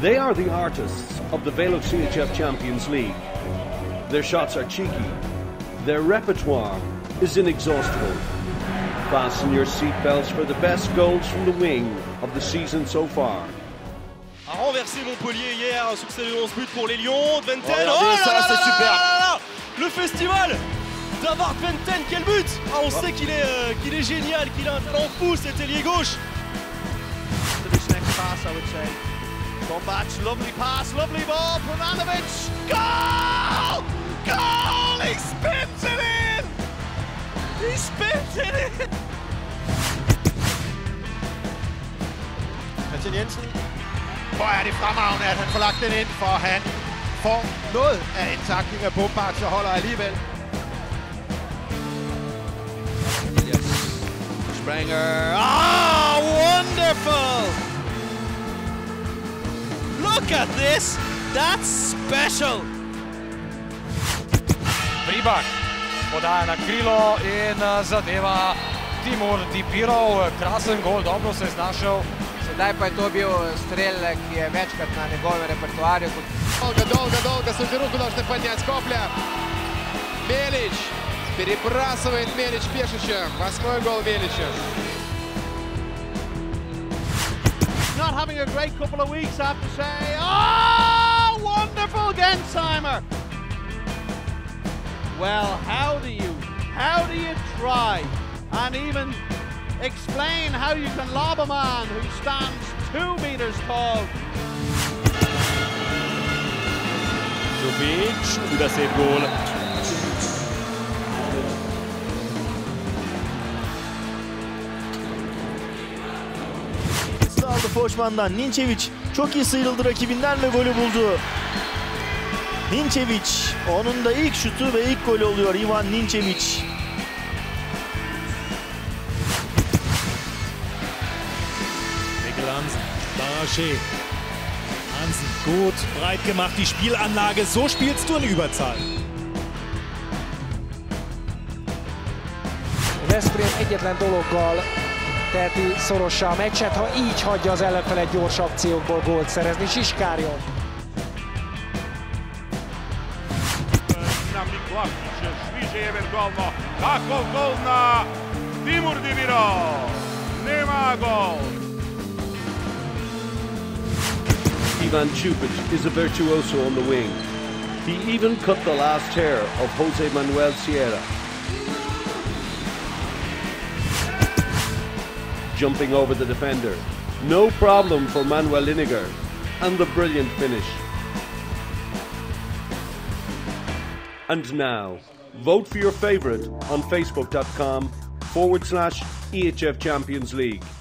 They are the artists of the Velo CHF Champions League. Their shots are cheeky. Their repertoire is inexhaustible. Fasten your seatbelts for the best goals from the wing of the season so far. A renversé Montpellier hier, un succès de 11 buts pour les Lions. Venten, c'est super. Le festival d'Avart Venten, quel but! On sait qu'il est génial, qu'il a un talent fou, cet ailier gauche. To this next pass, I would say. Gombach, lovely pass, lovely ball, Promanovic, goal! Goal! He spins it in! He spins it in! Martin Jensen. Hvor er det fremragende, at han får lagt den ind, for han får noget af en tackling af Bombach, så holder alligevel. Yes. Sprenger. Ah, wonderful! Look at this! That's special! Ribak podaja na krilo in zadeva Timur Dibirov. Krasen gol, dobro se je znašel. Sedaj pa je to bil strel, ki je večkrat na njegovem repertoarju. Долго судьи руку должны поднять с Копля. Мелич перебрасывает Мелич Пешича. 8-й гол Мелича. Not having a great couple of weeks, I have to say. Oh, wonderful Gensheimer. Well, how do you try and even explain how you can lob a man who stands 2 meters tall? Jovic, übersehen Goal. Aldı Foşman'dan. Ninčević çok iyi sıyrıldı rakibinden ve golü buldu. Ninčević, onun da ilk şutu ve ilk golü oluyor Ivan Ninčević. Mikkel Hansen, Baraché. Hansen, gut, breit gemacht, die Spielanlage, so spielst du in Überzahl. Veszprém egyetlen dologgal teheti szorossá a meccset, ha így hagyja az ellenfelet gyors akciókból gólt szerezni. Siskárjon! Kako gol na Timur Dibirov! Nema gol! Ivan Čupić is a virtuoso on the wing. He even cut the last hair of Jose Manuel Sierra. Jumping over the defender. No problem for Manuel Iniger. And the brilliant finish. And now, vote for your favourite on facebook.com/EHF Champions League.